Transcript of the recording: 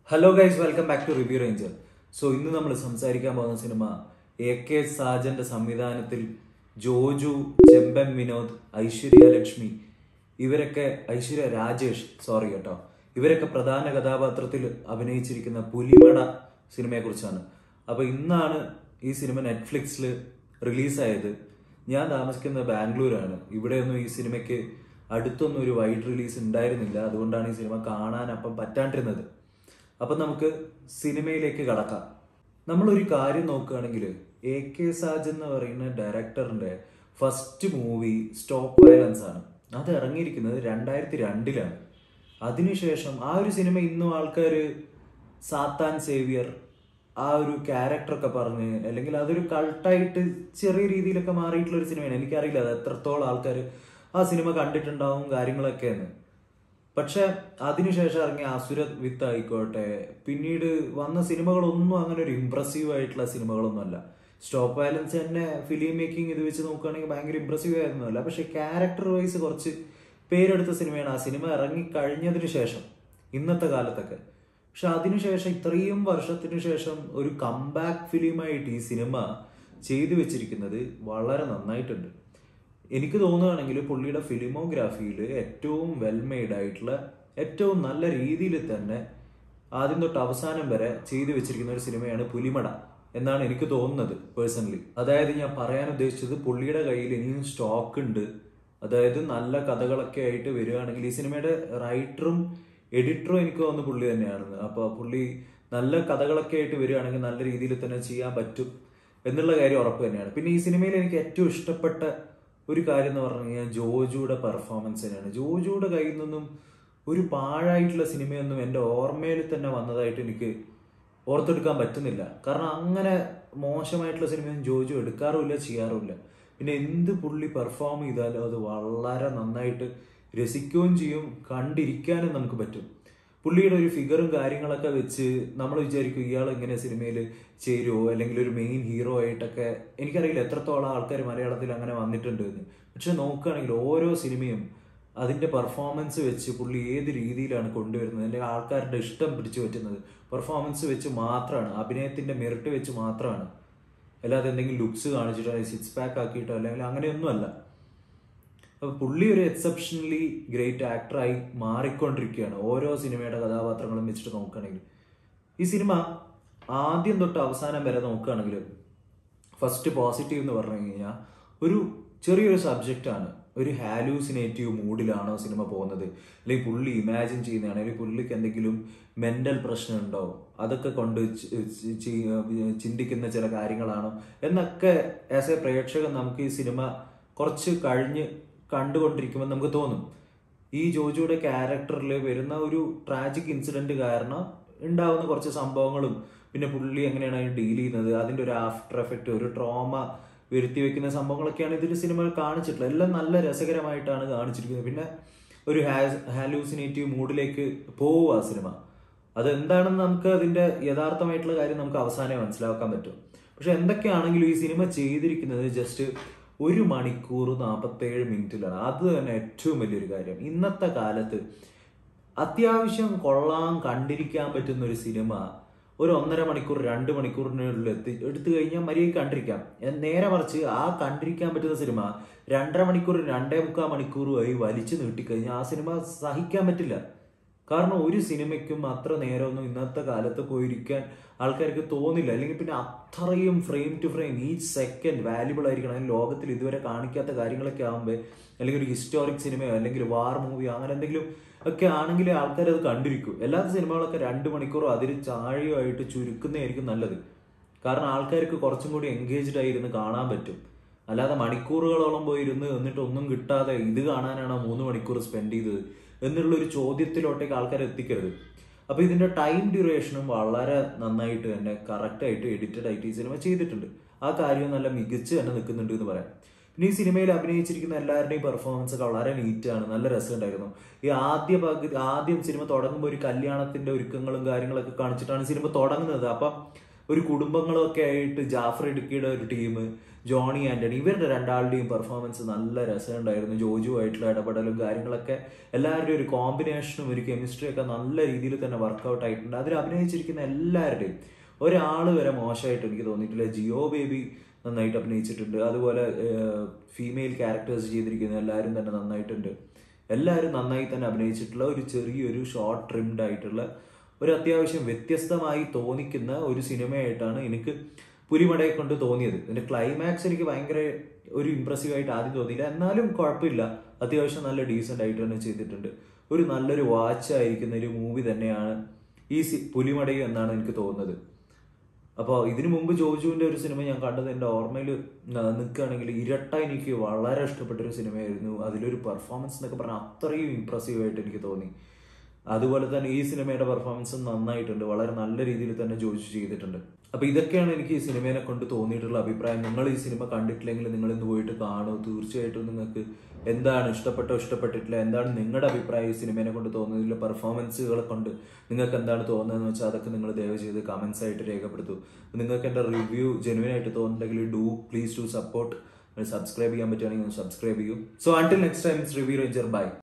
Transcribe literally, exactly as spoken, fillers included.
Hello guys, welcome back to Review Ranger. So ഇന്ന് നമ്മൾ സംസാരിക്കാൻ പോകുന്ന സിനിമ എ കെ സാജന്റെ സംവിധാനത്തിൽ ജോജു, ചെമ്പൻ വിനോദ്, ഐശ്വര്യ ലക്ഷ്മി ഇവരൊക്കെ ഐശ്വര്യ രാജേഷ് സോറി കേട്ടോ ഇവരൊക്കെ പ്രധാന കഥാപാത്രത്തിൽ അഭിനയിച്ചിരിക്കുന്ന പുലിമട സിനിമയെ കുറിച്ചാണ്. അപ്പൊ ഇന്നാണ് ഈ സിനിമ നെറ്റ്ഫ്ലിക്സിൽ റിലീസായത്. ഞാൻ താമസിക്കുന്നത് ബാംഗ്ലൂരാണ്. ഇവിടെയൊന്നും ഈ സിനിമയ്ക്ക് അടുത്തൊന്നും ഒരു വൈഡ് റിലീസ് ഉണ്ടായിരുന്നില്ല. അതുകൊണ്ടാണ് ഈ സിനിമ കാണാൻ അപ്പം പറ്റാണ്ടിരുന്നത്. അപ്പം നമുക്ക് സിനിമയിലേക്ക് കടക്കാം. നമ്മളൊരു കാര്യം നോക്കുകയാണെങ്കിൽ എ കെ സാജൻ എന്ന് പറയുന്ന ഡയറക്ടറിന്റെ ഫസ്റ്റ് മൂവി സ്റ്റോപ്പ് വയലൻസ് ആണ്. അത് ഇറങ്ങിയിരിക്കുന്നത് രണ്ടായിരത്തി രണ്ടിലാണ്. അതിനുശേഷം ആ ഒരു സിനിമ ഇന്നും ആൾക്കാർ സാത്താൻ സേവിയർ ആ ഒരു ക്യാരക്ടറൊക്കെ പറഞ്ഞ് അല്ലെങ്കിൽ അതൊരു കൾട്ടായിട്ട് ചെറിയ രീതിയിലൊക്കെ മാറിയിട്ടുള്ള ഒരു സിനിമയാണ്. എനിക്കറിയില്ല അത് എത്രത്തോളം ആൾക്കാർ ആ സിനിമ കണ്ടിട്ടുണ്ടാവും കാര്യങ്ങളൊക്കെയാണ്. പക്ഷെ അതിനുശേഷം ഇറങ്ങിയ അസുര വിത്ത് ആയിക്കോട്ടെ, പിന്നീട് വന്ന സിനിമകളൊന്നും അങ്ങനെ ഒരു ഇംപ്രസീവ് ആയിട്ടുള്ള സിനിമകളൊന്നും അല്ല. സ്റ്റോപ്പ് വയലൻസ് തന്നെ ഫിലിം മേക്കിംഗ് ഇത് വെച്ച് നോക്കുകയാണെങ്കിൽ ഭയങ്കര ഇംപ്രസീവ് ആയിരുന്നല്ല. പക്ഷെ ക്യാരക്ടർ വൈസ് കുറച്ച് പേരെടുത്ത സിനിമയാണ് ആ സിനിമ ഇറങ്ങി കഴിഞ്ഞതിന് ശേഷം ഇന്നത്തെ കാലത്തൊക്കെ. പക്ഷെ അതിനുശേഷം ഇത്രയും വർഷത്തിനു ശേഷം ഒരു കംബാക്ക് ഫിലിമായിട്ട് ഈ സിനിമ ചെയ്തു വെച്ചിരിക്കുന്നത് വളരെ നന്നായിട്ടുണ്ട്. എനിക്ക് തോന്നുകയാണെങ്കിൽ പുള്ളിയുടെ ഫിലിമോഗ്രാഫിയിൽ ഏറ്റവും വെൽ മെയ്ഡ് ആയിട്ടുള്ള ഏറ്റവും നല്ല രീതിയിൽ തന്നെ ആദ്യം തൊട്ട് അവസാനം വരെ ചെയ്തു വെച്ചിരിക്കുന്ന ഒരു സിനിമയാണ് പുലിമട എന്നാണ് എനിക്ക് തോന്നുന്നത് പേഴ്സണലി. അതായത് ഞാൻ പറയാൻ ഉദ്ദേശിച്ചത് പുള്ളിയുടെ കയ്യിൽ ഇനിയും സ്റ്റോക്ക് ഉണ്ട്. അതായത് നല്ല കഥകളൊക്കെ ആയിട്ട് വരികയാണെങ്കിൽ ഈ സിനിമയുടെ റൈറ്ററും എഡിറ്ററും എനിക്ക് തോന്നുന്നു പുള്ളി തന്നെയാണെന്ന്. അപ്പോൾ പുള്ളി നല്ല കഥകളൊക്കെ ആയിട്ട് വരികയാണെങ്കിൽ നല്ല രീതിയിൽ തന്നെ ചെയ്യാൻ പറ്റും എന്നുള്ള കാര്യം ഉറപ്പ് തന്നെയാണ്. പിന്നെ ഈ സിനിമയിൽ എനിക്ക് ഏറ്റവും ഇഷ്ടപ്പെട്ട ഒരു കാര്യം എന്ന് പറഞ്ഞു കഴിഞ്ഞാൽ ജോജുയുടെ പെർഫോമൻസ് തന്നെയാണ്. ജോജുയുടെ കയ്യിൽ നിന്നും ഒരു പാഴായിട്ടുള്ള സിനിമയൊന്നും എൻ്റെ ഓർമ്മയിൽ തന്നെ വന്നതായിട്ട് എനിക്ക് ഓർത്തെടുക്കാൻ പറ്റുന്നില്ല. കാരണം അങ്ങനെ മോശമായിട്ടുള്ള സിനിമയൊന്നും ജോജു എടുക്കാറുമില്ല, ചെയ്യാറുമില്ല. പിന്നെ എന്ത് പുള്ളി പെർഫോം ചെയ്താലും അത് വളരെ നന്നായിട്ട് രസിക്കുകയും ചെയ്യും, കണ്ടിരിക്കാനും നമുക്ക് പറ്റും. പുള്ളിയുടെ ഒരു ഫിഗറും കാര്യങ്ങളൊക്കെ വെച്ച് നമ്മൾ വിചാരിക്കും ഇയാൾ ഇങ്ങനെ സിനിമയിൽ ചേരുമോ അല്ലെങ്കിൽ ഒരു മെയിൻ ഹീറോ ആയിട്ടൊക്കെ. എനിക്കറിയില്ല എത്രത്തോളം ആൾക്കാർ മലയാളത്തിൽ അങ്ങനെ വന്നിട്ടുണ്ട് എന്ന്. പക്ഷെ നോക്കുകയാണെങ്കിൽ ഓരോ സിനിമയും അതിൻ്റെ പെർഫോമൻസ് വെച്ച് പുള്ളി ഏത് രീതിയിലാണ് കൊണ്ടുവരുന്നത് അല്ലെങ്കിൽ ആൾക്കാരുടെ ഇഷ്ടം പിടിച്ചു പറ്റുന്നത് പെർഫോമൻസ് വെച്ച് മാത്രമാണ്, അഭിനയത്തിൻ്റെ മെറിറ്റ് വെച്ച് മാത്രമാണ്. അല്ലാതെ എന്തെങ്കിലും ലുക്സ് കാണിച്ചിട്ടോ സിക്സ് പാക്ക് ആക്കിയിട്ടോ അല്ലെങ്കിൽ അങ്ങനെയൊന്നുമല്ല. അപ്പൊ പുള്ളി ഒരു എക്സെപ്ഷണലി ഗ്രേറ്റ് ആക്ടറായി മാറിക്കൊണ്ടിരിക്കുകയാണ് ഓരോ സിനിമയുടെ കഥാപാത്രങ്ങളും വെച്ചിട്ട് നോക്കുകയാണെങ്കിൽ. ഈ സിനിമ ആദ്യം തൊട്ട് അവസാനം വരെ നോക്കുകയാണെങ്കിൽ ഫസ്റ്റ് പോസിറ്റീവ് എന്ന് പറഞ്ഞു കഴിഞ്ഞാൽ ഒരു ചെറിയൊരു സബ്ജക്റ്റാണ്. ഒരു ഹാലൂസിനേറ്റീവ് മൂഡിലാണോ സിനിമ പോകുന്നത്, അല്ലെങ്കിൽ പുള്ളി ഇമാജിൻ ചെയ്യുന്നതാണ്, അല്ലെങ്കിൽ പുള്ളിക്ക് എന്തെങ്കിലും മെന്റൽ പ്രശ്നം ഉണ്ടോ, അതൊക്കെ കൊണ്ട് ചിന്തിക്കുന്ന ചില കാര്യങ്ങളാണോ എന്നൊക്കെ ആസ് എ പ്രേക്ഷകൻ നമുക്ക് ഈ സിനിമ കുറച്ച് കഴിഞ്ഞ് കണ്ടുകൊണ്ടിരിക്കുമ്പോൾ നമുക്ക് തോന്നും. ഈ ജോജുയുടെ ക്യാരക്ടറിൽ വരുന്ന ഒരു ട്രാജിക് ഇൻസിഡന്റ് കാരണം ഉണ്ടാവുന്ന കുറച്ച് സംഭവങ്ങളും പിന്നെ പുള്ളി എങ്ങനെയാണ് അതിന് ഡീൽ ചെയ്യുന്നത്, അതിൻ്റെ ഒരു ആഫ്റ്റർ എഫക്റ്റ്, ഒരു ട്രോമ വരുത്തി വെക്കുന്ന സംഭവങ്ങളൊക്കെയാണ് ഇതിൽ സിനിമ കാണിച്ചിട്ടുള്ളത്. എല്ലാം നല്ല രസകരമായിട്ടാണ് കാണിച്ചിരിക്കുന്നത്. പിന്നെ ഒരു ഹാലൂസിനേറ്റീവ് മൂഡിലേക്ക് പോവുക ആ സിനിമ. അതെന്താണെന്ന് നമുക്ക് അതിൻ്റെ യഥാർത്ഥമായിട്ടുള്ള കാര്യം നമുക്ക് അവസാനം മനസ്സിലാക്കാൻ പറ്റും. പക്ഷെ എന്തൊക്കെയാണെങ്കിലും ഈ സിനിമ ചെയ്തിരിക്കുന്നത് ജസ്റ്റ് ഒരു മണിക്കൂർ നാൽപ്പത്തേഴ് മിനിറ്റിലാണ്. അത് തന്നെ ഏറ്റവും വലിയൊരു കാര്യം. ഇന്നത്തെ കാലത്ത് അത്യാവശ്യം കൊള്ളാൻ കണ്ടിരിക്കാൻ പറ്റുന്ന ഒരു സിനിമ ഒരു ഒന്നര മണിക്കൂർ രണ്ട് മണിക്കൂറിനുള്ളിൽ എത്തി എടുത്തു കഴിഞ്ഞാൽ മര്യാദ കണ്ടിരിക്കാം. നേരെ മറിച്ച് ആ കണ്ടിരിക്കാൻ പറ്റുന്ന സിനിമ രണ്ടര മണിക്കൂർ രണ്ടേ മുക്കാൽ മണിക്കൂറുമായി വലിച്ചു നീട്ടിക്കഴിഞ്ഞാൽ ആ സിനിമ സഹിക്കാൻ പറ്റില്ല. കാരണം ഒരു സിനിമയ്ക്കും അത്ര നേരമൊന്നും ഇന്നത്തെ കാലത്ത് പോയിരിക്കാൻ ആൾക്കാർക്ക് തോന്നില്ല. അല്ലെങ്കിൽ പിന്നെ അത്രയും frame to frame each second valuable ആയിരിക്കണം. അല്ലെങ്കിൽ ലോകത്തിൽ ഇതുവരെ കാണിക്കാത്ത കാര്യങ്ങളൊക്കെ ആകുമ്പോൾ, അല്ലെങ്കിൽ ഒരു ഹിസ്റ്റോറിക് സിനിമയോ അല്ലെങ്കിൽ വാർ മൂവിയോ അങ്ങനെ എന്തെങ്കിലും ഒക്കെ ആണെങ്കിൽ ആൾക്കാർ അത് കണ്ടിരിക്കും. എല്ലാ സിനിമകളൊക്കെ രണ്ട് മണിക്കൂറോ അതിൽ ചാഴിയോ ആയിട്ട് ചുരുക്കുന്നതായിരിക്കും നല്ലത്. കാരണം ആൾക്കാർക്ക് കുറച്ചും കൂടി എൻഗേജ്ഡ് ആയിരുന്ന് കാണാൻ പറ്റും. അല്ലാതെ മണിക്കൂറുകളോളം പോയിരുന്ന് എന്നിട്ട് ഒന്നും കിട്ടാതെ ഇത് കാണാനാണോ മൂന്ന് മണിക്കൂർ സ്പെൻഡ് ചെയ്തത് എന്നുള്ളൊരു ചോദ്യത്തിലോട്ടേക്ക് ആൾക്കാർ എത്തിക്കരുത്. അപ്പൊ ഇതിന്റെ ടൈം ഡ്യൂറേഷനും വളരെ നന്നായിട്ട് തന്നെ കറക്റ്റായിട്ട് എഡിറ്റഡ് ആയിട്ട് ഈ സിനിമ ചെയ്തിട്ടുണ്ട്. ആ കാര്യം നല്ല മികച്ച് തന്നെ നിൽക്കുന്നുണ്ട് എന്ന് പറയാം. പിന്നെ ഈ സിനിമയിൽ അഭിനയിച്ചിരിക്കുന്ന എല്ലാവരുടെയും പെർഫോമൻസ് ഒക്കെ വളരെ നീറ്റാണ്, നല്ല രസമുണ്ടായിരുന്നു. ഈ ആദ്യ പകുതി ആദ്യം സിനിമ തുടങ്ങുമ്പോൾ ഒരു കല്യാണത്തിന്റെ ഒരുക്കങ്ങളും കാര്യങ്ങളൊക്കെ കാണിച്ചിട്ടാണ് സിനിമ തുടങ്ങുന്നത്. അപ്പം ഒരു കുടുംബങ്ങളൊക്കെ ആയിട്ട് ജാഫർ ഇടുക്കിയുടെ ഒരു ടീം, ജോണി ആന്റണി, ഇവരുടെ രണ്ടാളുടെയും പെർഫോമൻസ് നല്ല രസമുണ്ടായിരുന്നു. ജോജു ആയിട്ടുള്ള ഇടപെടലും കാര്യങ്ങളൊക്കെ എല്ലാവരുടെയും ഒരു കോമ്പിനേഷനും ഒരു കെമിസ്ട്രി ഒക്കെ നല്ല രീതിയിൽ തന്നെ വർക്കൗട്ട് ആയിട്ടുണ്ട്. അതിൽ അഭിനയിച്ചിരിക്കുന്ന എല്ലാവരുടെയും ഒരാൾ വരെ മോശമായിട്ട് എനിക്ക് തോന്നിയിട്ടില്ല. ജിയോ ബേബി നന്നായിട്ട് അഭിനയിച്ചിട്ടുണ്ട്. അതുപോലെ ഫീമെയിൽ ക്യാരക്ടേഴ്സ് ചെയ്തിരിക്കുന്ന എല്ലാവരും തന്നെ നന്നായിട്ടുണ്ട്. എല്ലാവരും നന്നായി തന്നെ അഭിനയിച്ചിട്ടുള്ള ഒരു ചെറിയൊരു ഷോർട്ട് ട്രിംഡ് ആയിട്ടുള്ള ഒരു അത്യാവശ്യം വ്യത്യസ്തമായി തോന്നിക്കുന്ന ഒരു സിനിമയായിട്ടാണ് എനിക്ക് പുലിമടയെ കൊണ്ട് തോന്നിയത്. ഇതിന്റെ ക്ലൈമാക്സ് എനിക്ക് ഭയങ്കര ഒരു ഇംപ്രസീവ് ആയിട്ട് ആദ്യം തോന്നിയില്ല, എന്നാലും കുഴപ്പമില്ല, അത്യാവശ്യം നല്ല ഡീസൻ്റ് ആയിട്ട് തന്നെ ചെയ്തിട്ടുണ്ട്. ഒരു നല്ലൊരു വാച്ച് ആയിരിക്കുന്ന ഒരു മൂവി തന്നെയാണ് ഈ സി പുലിമടയും എന്നാണ് എനിക്ക് തോന്നുന്നത്. അപ്പോൾ ഇതിനു മുമ്പ് ജോജുവിൻ്റെ ഒരു സിനിമ ഞാൻ കണ്ടത് എൻ്റെ ഓർമ്മയിൽ നിൽക്കുകയാണെങ്കിൽ ഇരട്ട എനിക്ക് വളരെ ഇഷ്ടപ്പെട്ടൊരു സിനിമയായിരുന്നു. അതിലൊരു പെർഫോമൻസ് എന്നൊക്കെ പറഞ്ഞാൽ അത്രയും ഇംപ്രസീവ് ആയിട്ട് എനിക്ക് തോന്നി. അതുപോലെ തന്നെ ഈ സിനിമയുടെ പെർഫോമൻസും നന്നായിട്ടുണ്ട്, വളരെ നല്ല രീതിയിൽ തന്നെ ജോജു ചെയ്തിട്ടുണ്ട്. അപ്പോൾ ഇതൊക്കെയാണ് എനിക്ക് ഈ സിനിമയെ കൊണ്ട് തോന്നിയിട്ടുള്ള അഭിപ്രായം. നിങ്ങൾ ഈ സിനിമ കണ്ടിട്ടില്ലെങ്കിൽ നിങ്ങൾ ഇന്ന് പോയിട്ട് കാണൂ. തീർച്ചയായിട്ടും നിങ്ങൾക്ക് എന്താണ് ഇഷ്ടപ്പെട്ടോ ഇഷ്ടപ്പെട്ടിട്ടില്ല, എന്താണ് നിങ്ങളുടെ അഭിപ്രായം ഈ സിനിമയെ കൊണ്ട് തോന്നുന്നതിലെ പെർഫോമൻസുകളെ കൊണ്ട് നിങ്ങൾക്ക് എന്താണ് തോന്നുന്നതെന്ന് വെച്ചാൽ അതൊക്കെ നിങ്ങൾ ദയവ് ചെയ്ത് കമൻസ് ആയിട്ട് രേഖപ്പെടുത്തൂ. നിങ്ങൾക്ക് എൻ്റെ റിവ്യൂ ജെനുവിൻ ആയിട്ട് തോന്നുന്നുണ്ടെങ്കിൽ do please to support. Subscribe ചെയ്യാൻ പറ്റുകയാണെങ്കിൽ സബ്സ്ക്രൈബ് ചെയ്യൂ. So until next time, it's Review Ranger. By.